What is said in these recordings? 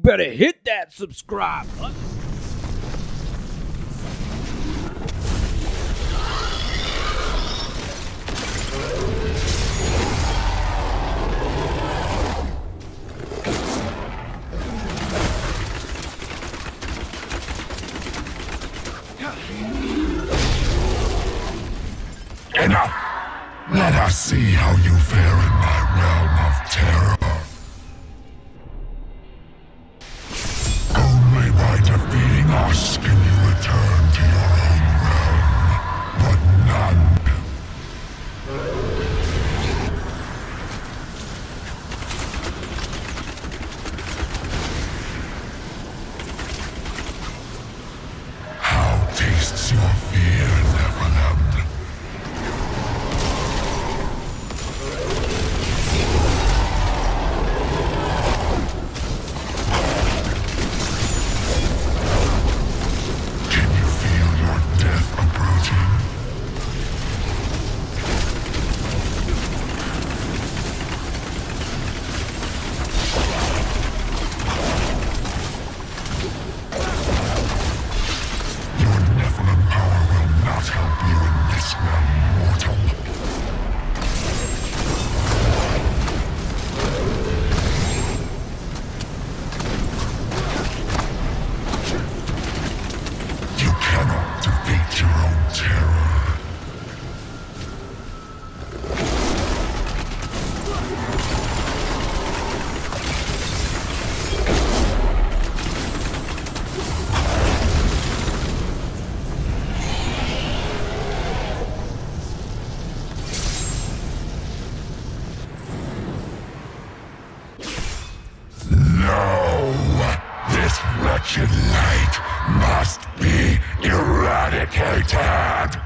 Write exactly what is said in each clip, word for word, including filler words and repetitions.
better hit that subscribe button. Enough! Let us see how you fare in my realm of terror. Only by defeating us can you return to your own realm, but none. How tastes your fear, Nephilim? Wretched light must be eradicated!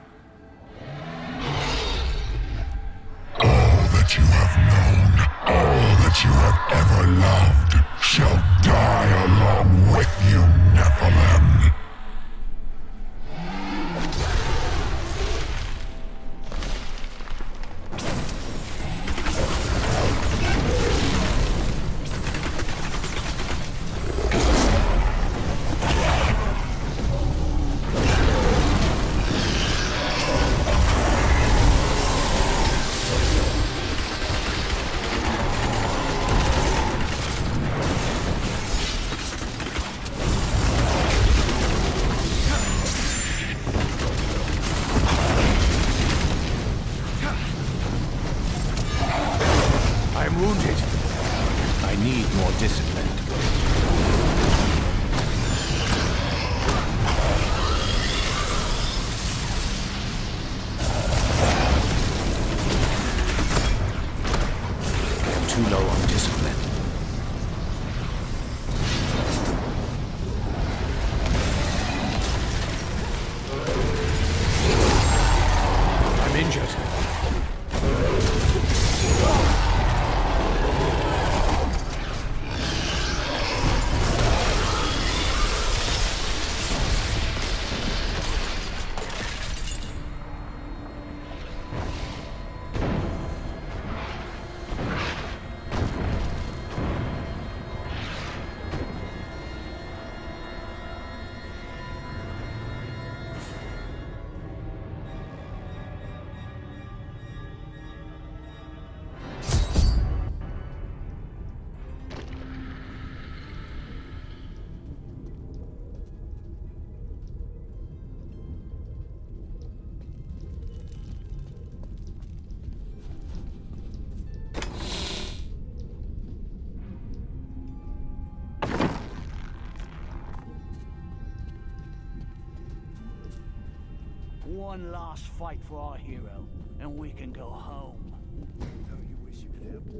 All that you have known, all that you have ever loved, shall die along with you, Nephilim. I'm wounded. I need more discipline. I am too low on discipline. I'm injured. One last fight for our hero, and we can go home. How you wish you could help.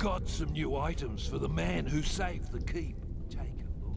got some new items for the man who saved the keep. Take a look.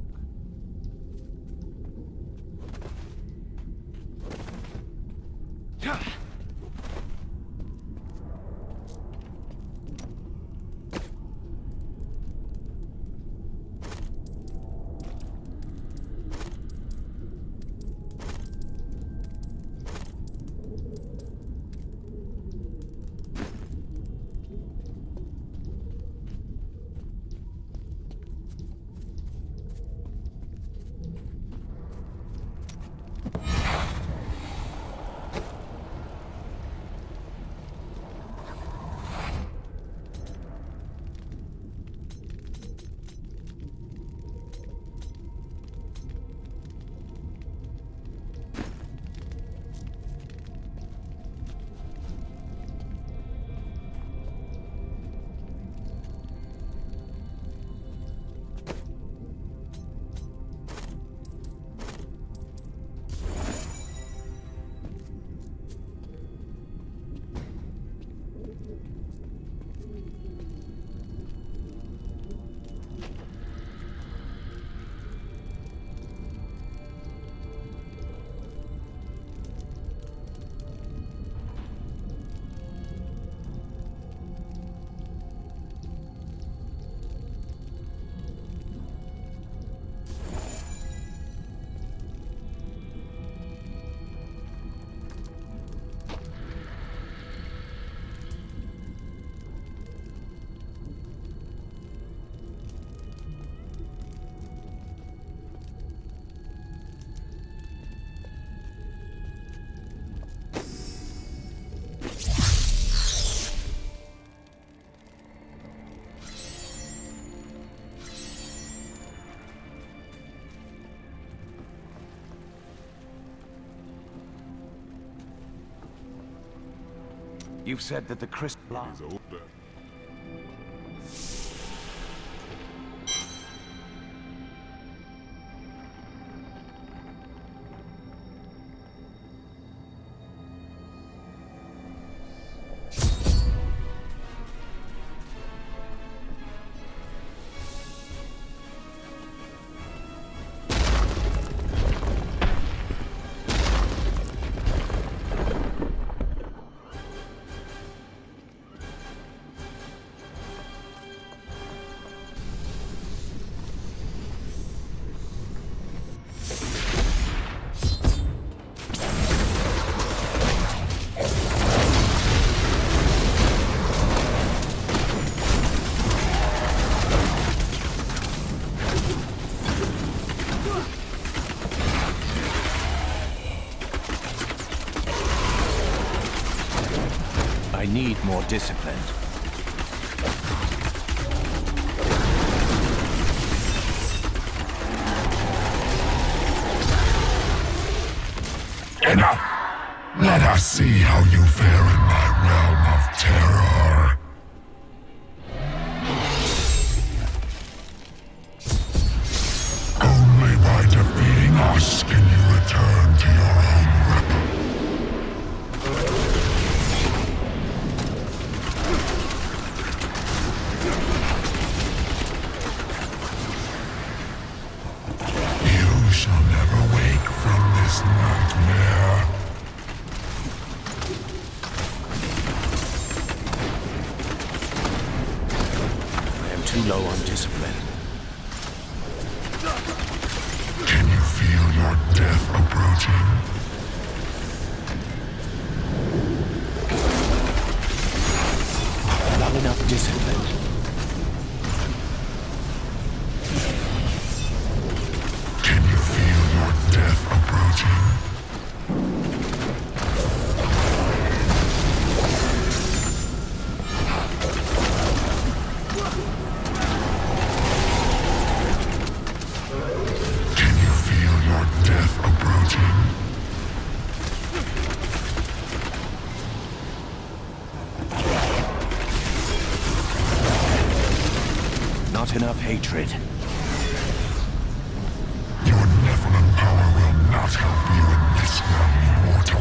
You've said that the crystal... Is older. I need more discipline. Enough! Let us see how you fare in my realm of terror. Only by defeating us can you return to your own weapon. You shall never wake from this nightmare. I am too low on discipline. Can you feel your death approaching? Not enough discipline. Can you feel your death approaching? Can you feel your death approaching? Not enough hatred. Your Nephilim power will not help you in this realm, mortal.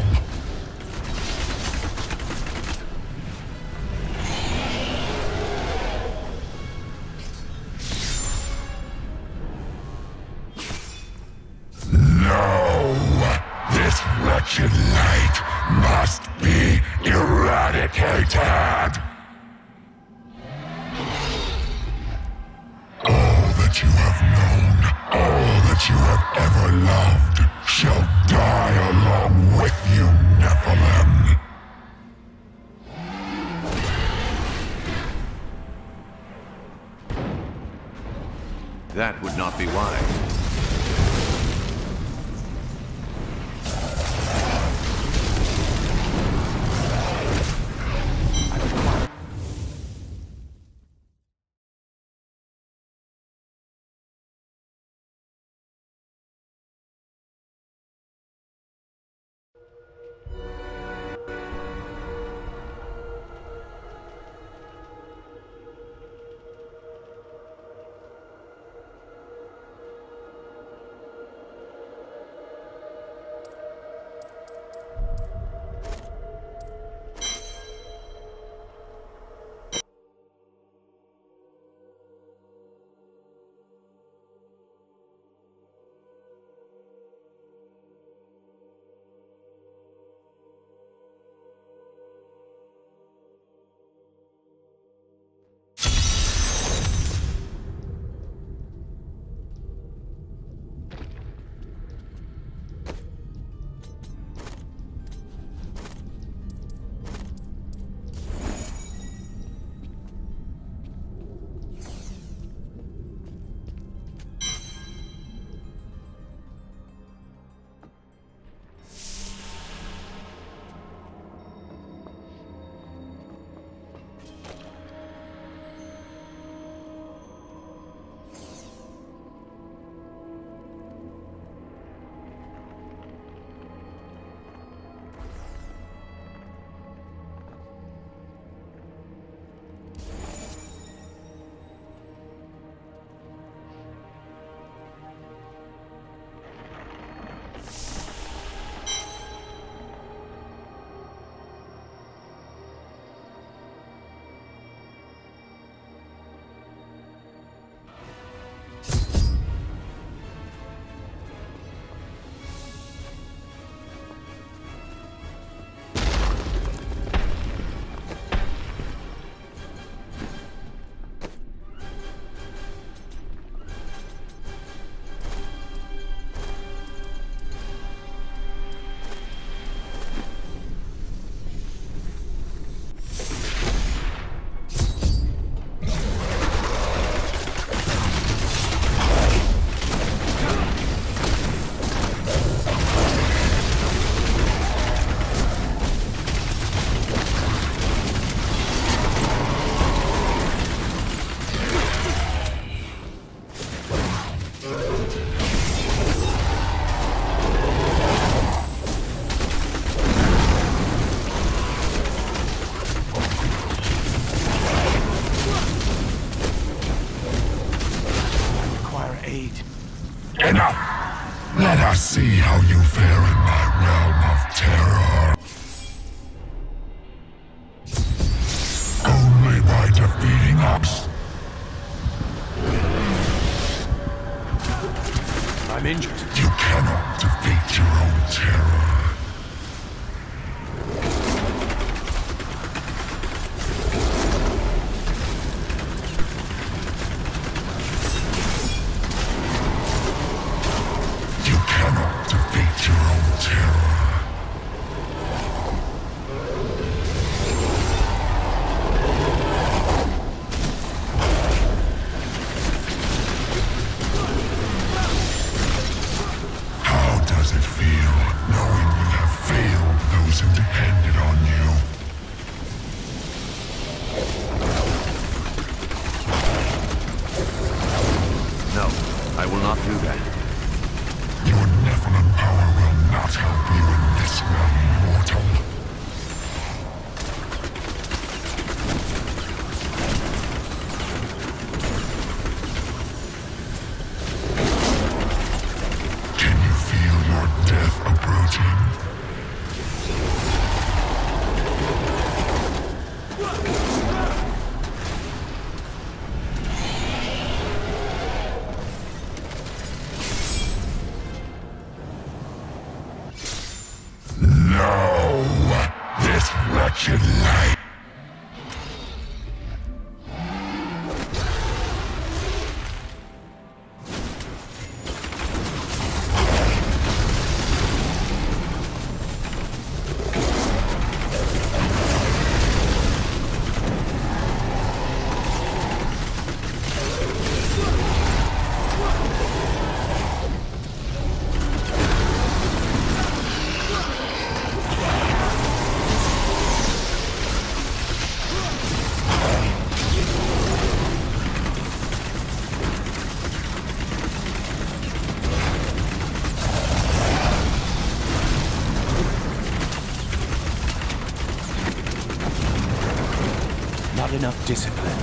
have known, all that you have ever loved, shall die along with you, Nephilim. That would not be wise. Enough! Let us see how you fare in my realm of terror. Only by defeating us. I'm injured. You cannot defeat your own terror. No! enough discipline.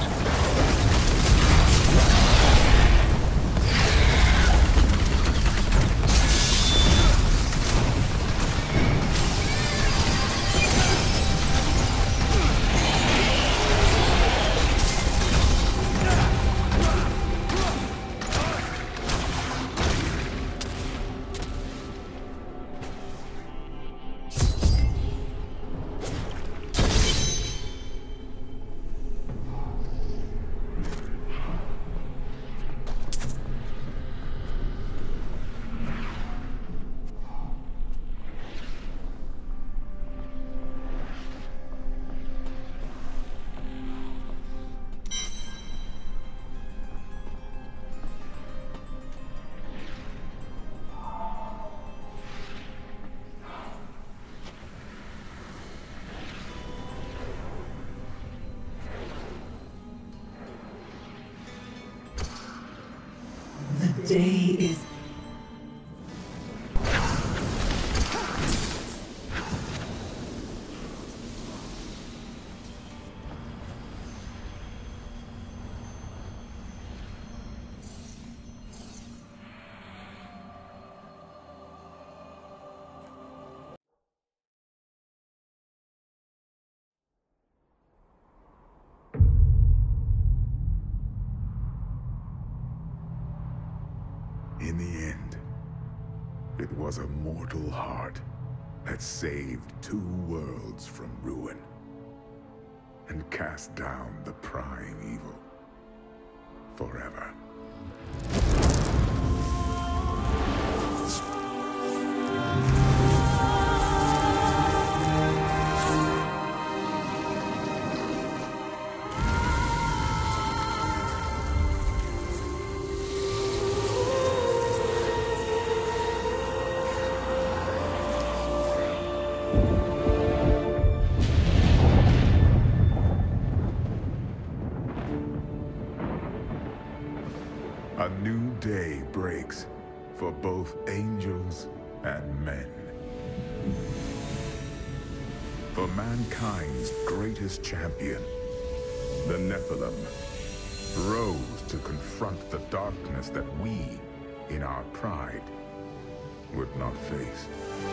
The day is... In the end, it was a mortal heart that saved two worlds from ruin and cast down the prying evil forever. A new day breaks for both angels and men. For mankind's greatest champion, the Nephilim, rose to confront the darkness that we, in our pride, would not face.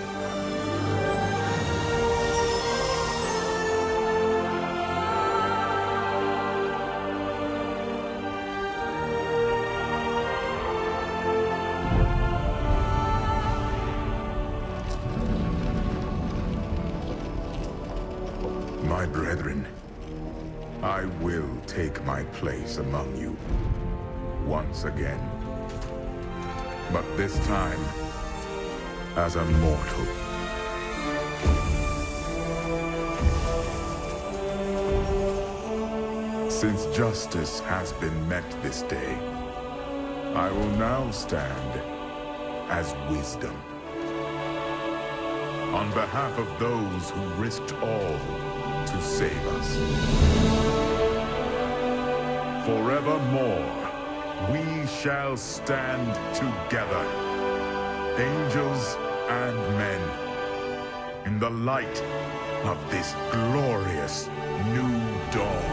My brethren, I will take my place among you once again. But this time, as a mortal. Since justice has been met this day, I will now stand as wisdom. On behalf of those who risked all to save us. Forevermore, we shall stand together, angels and men, in the light of this glorious new dawn.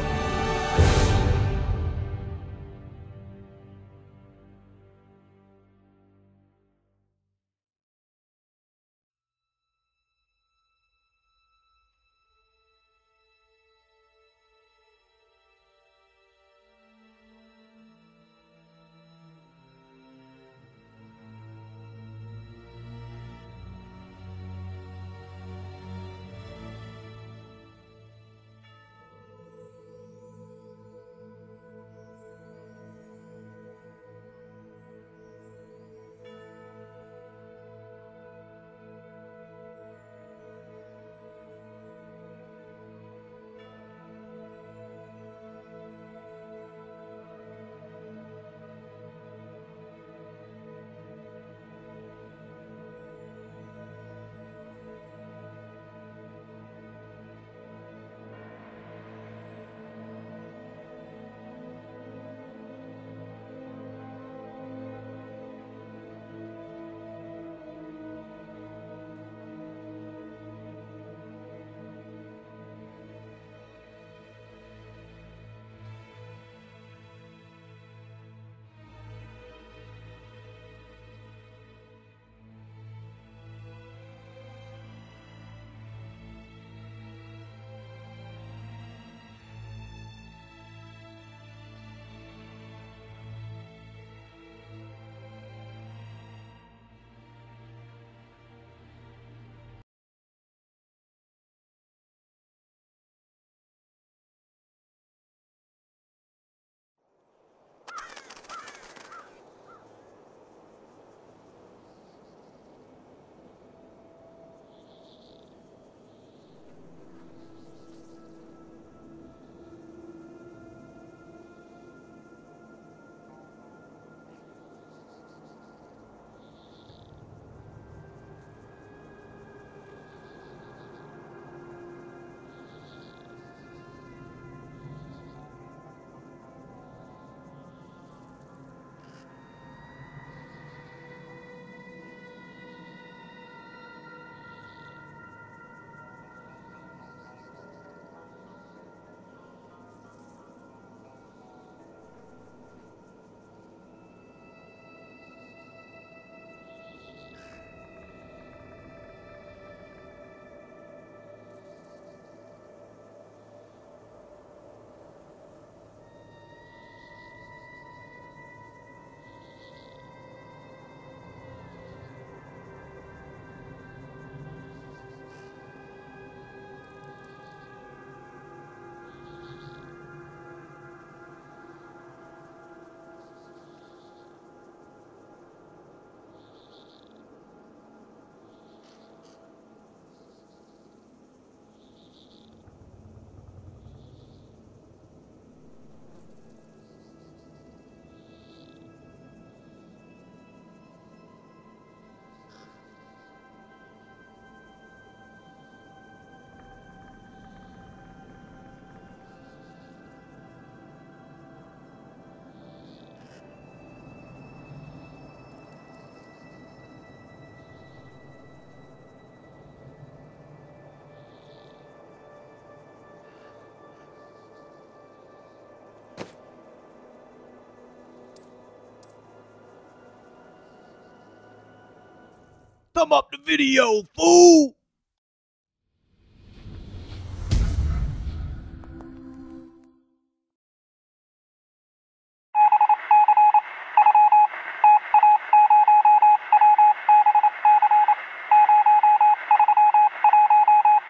thumb up the video, fool!